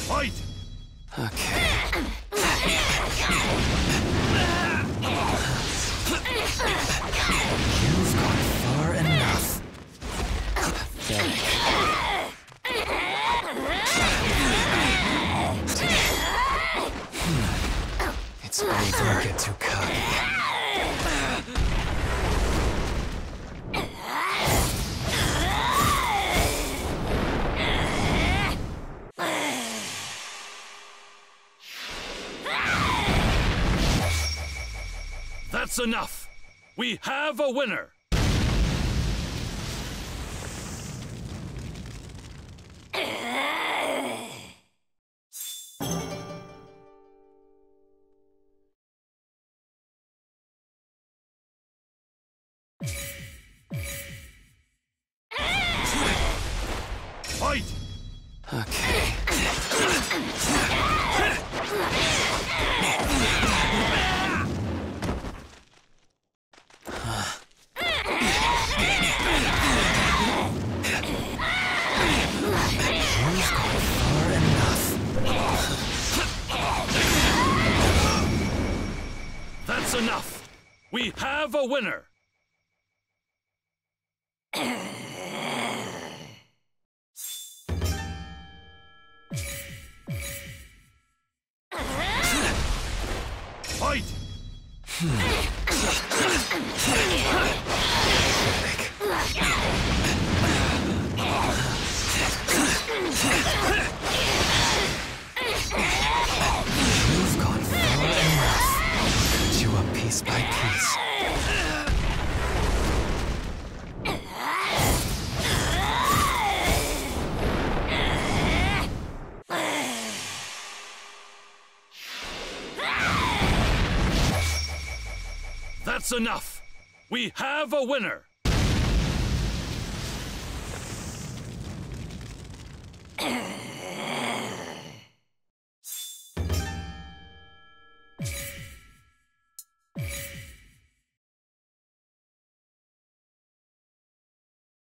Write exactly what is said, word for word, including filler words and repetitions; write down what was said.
Fight! Okay. You've gone far enough. Pathetic. Hmm. It's over. Don't get too cocky. That's enough! We have a winner! Fight! Okay. You've gone far enough. That's enough! We have a winner! Fight! You've gone far enough. Cut you up piece by piece. That's enough! We have a winner! Uh.